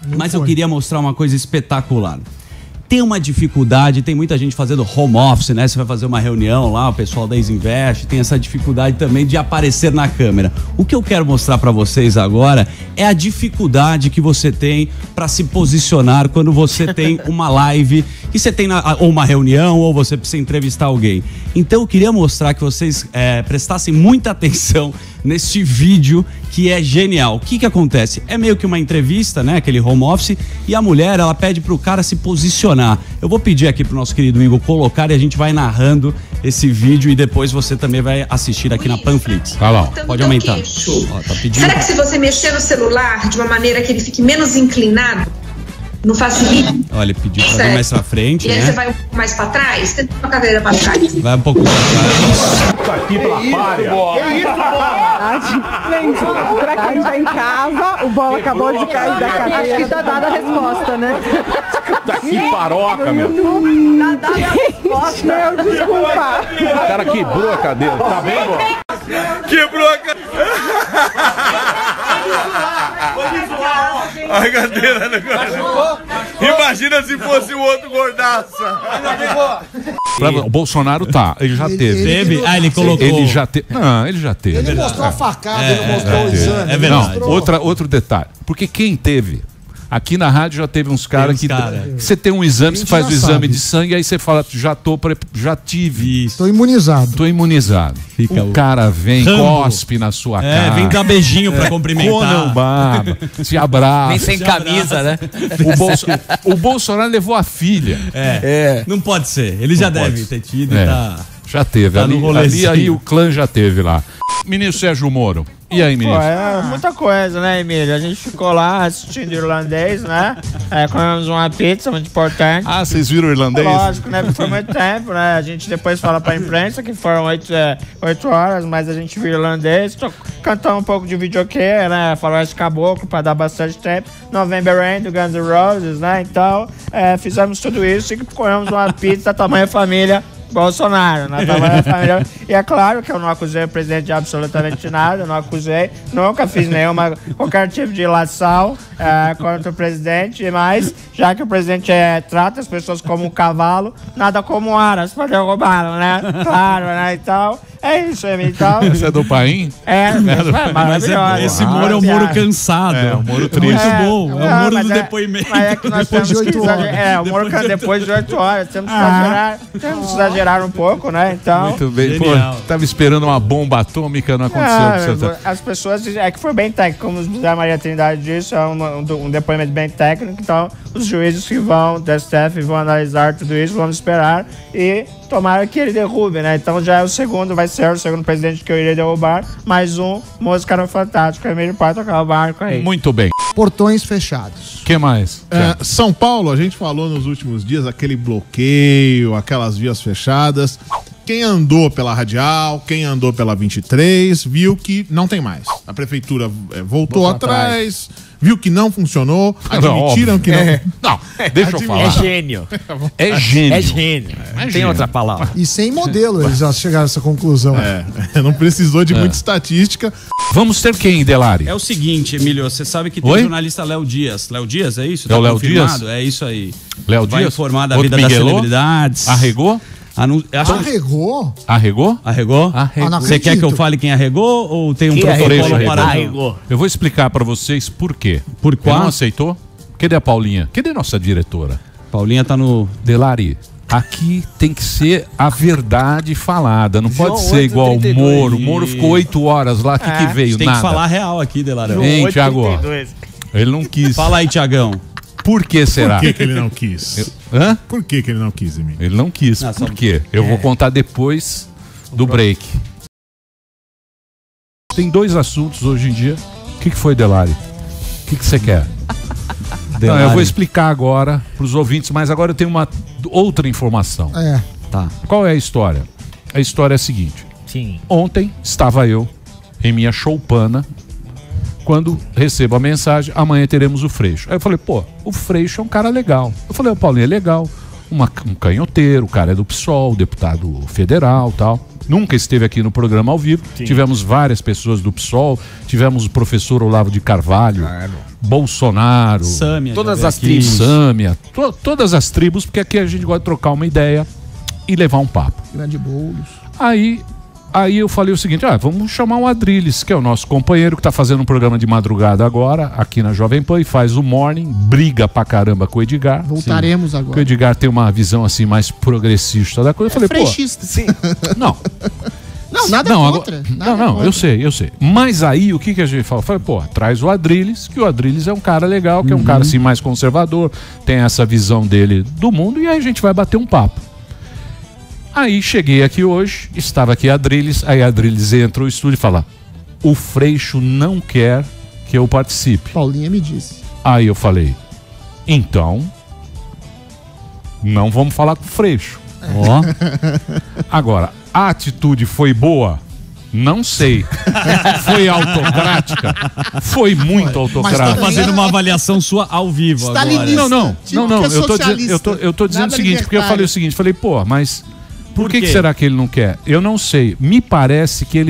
Mas eu queria mostrar uma coisa espetacular. Tem uma dificuldade, tem muita gente fazendo home office, né? Você vai fazer uma reunião lá, o pessoal da Isinvest tem essa dificuldade também de aparecer na câmera. O que eu quero mostrar para vocês agora é a dificuldade que você tem para se posicionar quando você tem uma live, que você tem ou uma reunião, ou você precisa entrevistar alguém. Então eu queria mostrar que vocês prestassem muita atenção neste vídeo, que é genial. O que acontece? É meio que uma entrevista, né? Aquele home office, e a mulher, ela pede pro cara se posicionar. Eu vou pedir aqui pro nosso querido Igor colocar e a gente vai narrando esse vídeo e depois você também vai assistir aqui na Panflix. Tá lá. Pode aumentar. Ó, tá pedindo. Será que se você mexer no celular de uma maneira que ele fique menos inclinado, não facilita? Olha, ele pediu pra vir mais pra frente, e aí né? você vai um pouco mais pra trás? Tenta uma cadeira pra trás. Vai um pouco pra trás. Tá aqui pela párea. Que isso, Bola? Gente, pra quem tá em casa, o Bola acabou de cair da cadeira. Acho que tá dada a resposta, né? Tá aqui paroca, meu. Tá dada a resposta. Meu, desculpa. O cara quebrou a cadeira. Tá bem, Bola? Quebrou a cadeira. A cadeira do cara. Imagina se fosse o outro gordaça. O Bolsonaro ele já teve. Teve? Ah, ele colocou. Ele já teve. Não, ele já teve. Ele mostrou a facada, ele mostrou o exame. É verdade. Não, outro detalhe. Porque quem teve? Aqui na rádio já teve uns caras que você tem um exame, você faz o exame de sangue, aí você fala, já tive isso. Tô imunizado. Tô imunizado. O cara vem, cospe na sua cara. Vem dar beijinho pra cumprimentar. Não baba, se abraça. Vem sem camisa, né? O Bolsonaro levou a filha. Não pode ser. Ele já deve ter tido. Já teve. Tá ali aí o clã já teve lá. Ministro Sérgio Moro. E aí, ministro? Muita coisa, né, Emílio? A gente ficou lá assistindo irlandês, né? Comemos uma pizza muito importante. Ah, vocês viram o irlandês? Lógico, né? Foi muito tempo, né? A gente depois fala pra imprensa que foram 8 horas, mas a gente viu irlandês. Cantamos um pouco de videokê, né? Faroeste Caboclo pra dar bastante tempo. November Rain do Guns N' Roses, né? Então, fizemos tudo isso e comemos uma pizza tamanho família Bolsonaro, né? E é claro que eu não acusei o presidente de absolutamente nada, não acusei, nunca fiz qualquer tipo de ilação contra o presidente, mas já que o presidente trata as pessoas como um cavalo, nada como aras para derrubá-lo, né? Claro, né? Então, é isso, então. Você é do Paim? Maravilhoso. Esse Moro é um Moro cansado. É um Moro triste. Muito bom. É o Moro do depoimento. Mas é que nós temos que exagerar. O Moro depois de 8 horas. Temos que exagerar um pouco, né? Então. Muito bem. Pô, tava esperando uma bomba atômica, não aconteceu. As pessoas. É que foi bem técnico, como o José Maria Trindade disse, é um depoimento bem técnico. Então, os juízes que vão, da STF, vão analisar tudo isso, vamos esperar e tomara que ele derrube, né? Então já é vai ser o segundo presidente que eu irei derrubar. Mais um, música no Fantástico, Emílio Pai tocar o barco aí. Muito bem. Portões fechados. O que mais? São Paulo, a gente falou nos últimos dias, aquele bloqueio, aquelas vias fechadas. Quem andou pela Radial, quem andou pela 23, viu que não tem mais. A prefeitura voltou atrás, viu que não funcionou, admitiram que não. Não, deixa eu falar. É gênio. É gênio. É gênio. Tem outra palavra. E sem modelo eles já chegaram a essa conclusão. Não precisou de muita estatística. Vamos ter quem, Delari? É o seguinte, Emílio, você sabe que tem o jornalista Léo Dias. Léo Dias, é isso? É o Léo Dias? É isso aí. Léo Vai Dias? informar da vida das celebridades. Arregou? Arregou? Arregou? Arregou? Você quer que eu fale quem arregou ou tem um protocolo para arregou? Eu vou explicar pra vocês por quê. Por qual? Não aceitou? Cadê a Paulinha? Cadê nossa diretora? Paulinha tá no... Delari, aqui tem que ser a verdade falada. Não pode ser igual o Moro. O Moro ficou 8 horas lá. O que veio? Tem Nada. que falar real aqui, Delarão. Hein, Thiago? Ele não quis. Fala aí, Thiagão. Por que será? Por que ele não quis? Hã? Por que ele não quis, Emílio? Ele não quis. Por quê? Eu vou contar depois do break. Tem 2 assuntos hoje em dia. O que foi, Delari? O que você quer? Não, eu vou explicar agora para os ouvintes, mas agora eu tenho uma outra informação. Tá. Qual é a história? A história é a seguinte. Sim. Ontem estava eu em minha choupana quando recebo a mensagem, amanhã teremos o Freixo. Aí eu falei, pô, o Freixo é um cara legal. Eu falei, o Paulinho é legal, um canhoteiro, o cara é do PSOL, deputado federal e tal. nunca esteve aqui no programa ao vivo. Sim. Tivemos várias pessoas do PSOL, tivemos o professor Olavo de Carvalho, Bolsonaro, Sâmia, todas as tribos. Sâmia, todas as tribos, porque aqui a gente gosta de trocar uma ideia e levar um papo. Grande Boulos. Aí eu falei o seguinte, vamos chamar o Adrilles, que é o nosso companheiro, que tá fazendo um programa de madrugada agora, aqui na Jovem Pan, e faz o Morning, briga pra caramba com o Edgar. Voltaremos agora. Porque o Edgar tem uma visão assim mais progressista da coisa. Eu falei, freixista. Sim. Não. Não, nada contra. Não, eu sei. Mas aí, o que a gente fala? Eu falei, traz o Adrilles, que o Adrilles é um cara legal, que é um cara assim mais conservador, tem essa visão dele do mundo, e aí a gente vai bater um papo. Aí cheguei aqui hoje, estava aqui Adrilles, aí Adrilles entra no estúdio e fala, o Freixo não quer que eu participe. Paulinha me disse. Aí eu falei, então, não vamos falar com o Freixo. Agora, a atitude foi boa? Não sei. Foi autocrática? Foi muito autocrática. Mas tá fazendo uma avaliação sua ao vivo agora. Não. Eu tô dizendo o seguinte, porque eu falei o seguinte, mas por que será que ele não quer? Eu não sei. Me parece que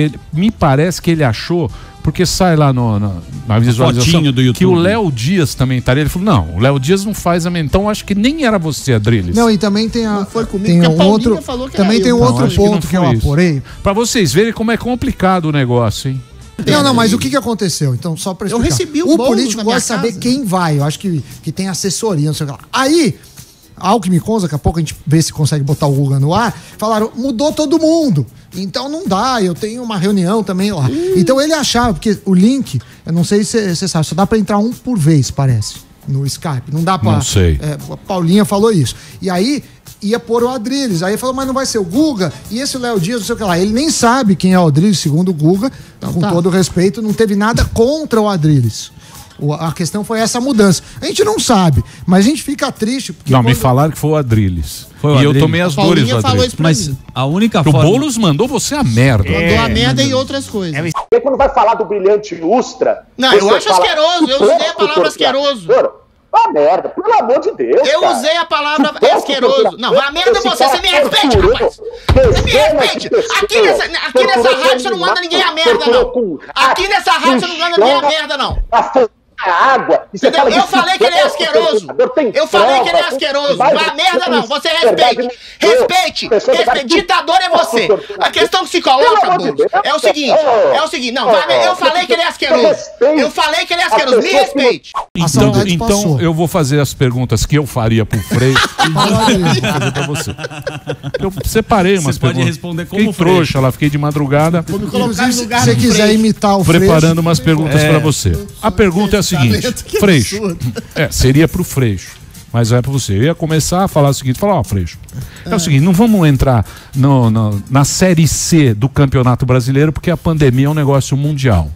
ele achou, porque sai lá na visualização do YouTube, que o Léo Dias também estaria. Ele falou, não, o Léo Dias não faz a então acho que nem era você, Adrilles. Não, e também tem a... Não foi comigo, tem porque a um outro, falou que também era tem um eu. outro ponto que eu apurei. Pra vocês verem como é complicado o negócio, hein? Não, mas o que aconteceu? Então, só pra explicar. Eu recebi o bônus político na gosta de minha saber casa. quem vai. Eu acho que tem assessoria, não sei o que lá. Aí, ao que me consta, daqui a pouco a gente vê se consegue botar o Guga no ar, falaram, mudou todo mundo. Então não dá, eu tenho uma reunião também lá. Então ele achava, porque o link, eu não sei se você sabe, só dá pra entrar um por vez, parece, no Skype. Não dá pra... Não sei. A Paulinha falou isso. E aí ia pôr o Adrilles. Aí falou, mas não vai ser o Guga? E esse Léo Dias, não sei o que lá. Ele nem sabe quem é o Adrilles, segundo o Guga. Com todo respeito, não teve nada contra o Adrilles. A questão foi essa mudança. A gente não sabe, mas a gente fica triste. Porque Não, me falaram que foi o Adrilles. Eu tomei as dores do Adrilles. Mas a única forma... O Boulos mandou você a merda. Mandou a merda e outras coisas. E quando vai falar do brilhante Ustra... Não, eu acho asqueroso. Eu usei a palavra asqueroso. Ah, merda, pelo amor de Deus. Eu usei a palavra asqueroso. Não, a merda é você me respeite, rapaz. Você me respeite. Aqui nessa rádio você não manda ninguém a merda, não. Aqui nessa rádio você não manda ninguém a merda, não. Água. Eu falei que ele é asqueroso. Eu falei que ele é asqueroso. A merda não. Você respeite. Respeite. Ditador é você. A questão que se coloca, Boulos, é o seguinte. Não, eu falei que ele é asqueroso. Eu falei que ele é asqueroso. Me respeite. Então eu vou fazer as perguntas que eu faria pro Freixo e vou fazer pra você. Eu separei umas perguntas. Você pode responder como Freixo. Trouxa lá, fiquei de madrugada. Inclusive, se você quiser imitar o Freixo... Preparando umas perguntas pra você. A pergunta é a seguinte, Freixo, seria pro Freixo, mas é pra você. Eu ia começar a falar o seguinte, Freixo, é o seguinte, não vamos entrar na Série C do Campeonato Brasileiro, porque a pandemia é um negócio mundial.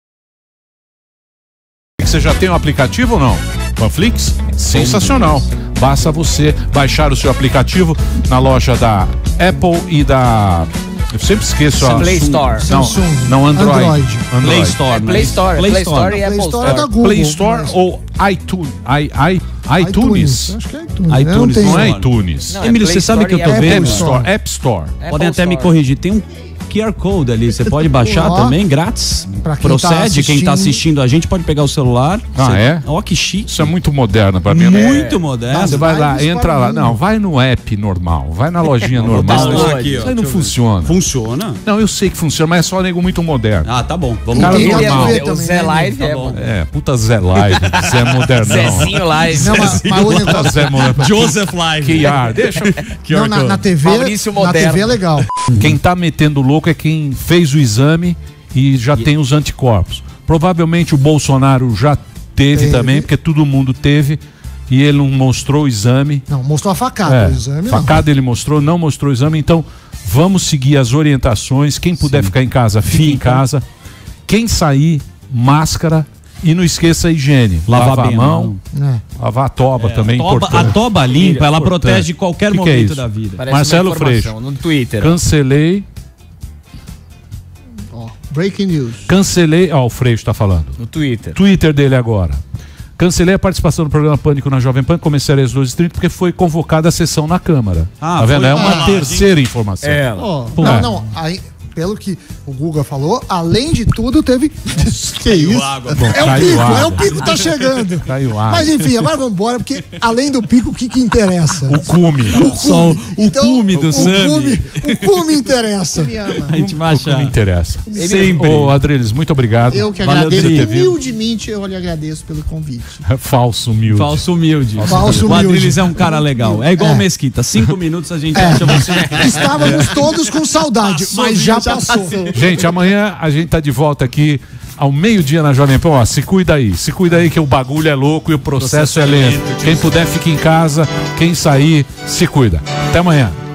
Você já tem um aplicativo ou não? Panflix? Sensacional. Basta você baixar o seu aplicativo na loja da Apple e da... Eu sempre esqueço a Play Store. Não, Android. Play Store. Play Store e Apple Store. Play Store ou iTunes? iTunes? Acho que é iTunes. iTunes, não é iTunes. Emílio, você sabe que eu tô vendo? App Store. Podem até me corrigir. Tem um QR Code ali, você pode baixar também, grátis. Procede, quem tá assistindo a gente pode pegar o celular. É? Ó, que chique. Isso é muito moderno pra mim. Muito moderno. Você vai lá, entra lá. Não, vai no app normal, vai na lojinha normal. Isso aí não funciona. Funciona? Não, eu sei que funciona, mas é só nego muito moderno. Ah, tá bom. Vamos cara ver. normal. O Zé Live é bom. Puta Zé Live, Zé modernão. Zezinho Live. Não, mas o negócio... Zé moderno. Joseph Live. Deixa. Não, na TV, na TV é legal. Quem tá metendo louco é quem fez o exame e já tem os anticorpos. Provavelmente o Bolsonaro já teve também, porque todo mundo teve, e ele não mostrou o exame. Não, mostrou a facada. O exame facada ele mostrou, não mostrou o exame. Então, vamos seguir as orientações. Quem puder ficar em casa, fique em casa. Quem sair, máscara. E não esqueça a higiene. Lavar a mão. Lavar a toba também. A toba limpa, ela protege de qualquer momento da vida. Parece Marcelo Freixo. No Twitter. Cancelei. Breaking news. Cancelei. O Freixo tá falando. No Twitter. Twitter dele agora. Cancelei a participação do programa Pânico na Jovem Pan, comecei às 12h30 porque foi convocada a sessão na Câmara. Tá vendo? É uma terceira informação. Não, aí, pelo que o Guga falou, além de tudo, teve. Que isso? Água. Bom, é o pico tá chegando. Caiu água. Mas enfim, agora vamos embora, porque além do pico, o que interessa? O cume. O cume do Sami. O cume interessa. A gente vai achar. O cume interessa. Sempre. Ô, Adriles, muito obrigado. Eu que agradeço. Humildemente, eu lhe agradeço pelo convite. Falso humilde. Falso humilde. Falso humilde. O Adriles é um cara legal. É igual o Mesquita. 5 minutos a gente acha você. Estávamos todos com saudade, mas já passou. Gente, amanhã a gente tá de volta aqui ao meio-dia na Jovem Pan. Ó, se cuida aí que o bagulho é louco e o processo é lento. Quem puder, fique em casa. Quem sair, se cuida. Até amanhã.